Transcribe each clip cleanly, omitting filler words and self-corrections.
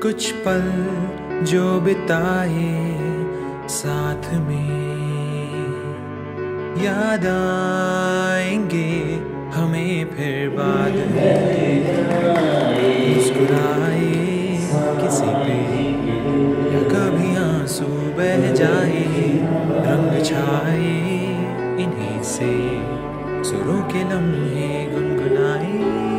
कुछ पल जो बिताए साथ में याद आएंगे हमें फिर बाद में। मुस्कुराए किसी पे या कभी आंसू बह जाए, रंग छाए इन्हीं से सुरों के लम्हे गुनगुनाए।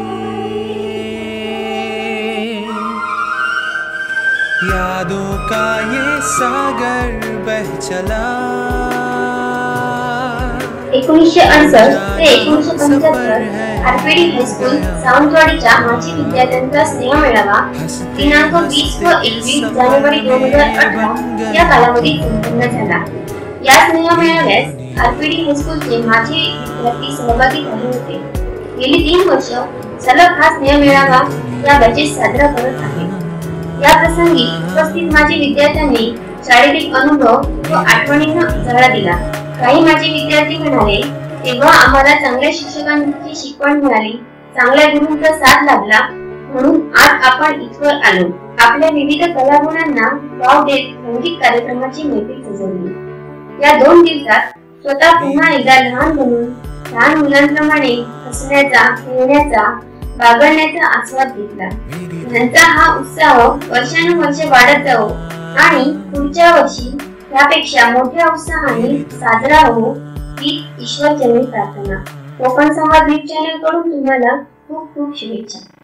यादों का ये सागर बह चला 1968 ते 1975 आरपीडी हायस्कूल सावंतवाडीच्या माजी विद्यार्थ्यांचा स्नेहमेळावा दिनांक 20 व 21 जानेवारी 2018 या कालावधीत संपन्न झाला। या स्नेहमेळाव्यास आरपीडी हायस्कूलचे माजी विद्यार्थी सहभागी झाले होते। गेली 3 वर्ष सलग हा स्नेहमेळावा या बॅचेस साजरा करत आहे। या प्रसंगी उपस्थित माजी विद्यार्थ्यांनी शारीरिक अनुभव व आठवणींना उजाळा दिला। काही माजी विद्यार्थी म्हणाले, तेव्हा आम्हाला चांगल्या शिक्षकांची शिकवण मिळाली, चांगल्या गुरूंचा साथ लाभला, म्हणून आज आपण इथवर आलो। आपल्या विविध कलागुणांना वाव देत संगीत कार्यक्रमाची मैफिल सजवली। या 2 दिवसात स्वतः पुन्हा एकदा लहान बनून लहान मुलांप्रमाणे हसण्याचा, खेळण्याचा, बागडण्याचा आस्वाद घेतला। त्यांचा हा उत्साह वर्षानुवर्षे वाढत जावो आणि पुढच्या वर्षी त्यापेक्षा मोठ्या उत्साहाने साजरा हो ही ईश्वरचरणी प्रार्थना। कोकण संवाद न्यूज चॅनल कडून तुम्हाला खूप खूप शुभेच्छा।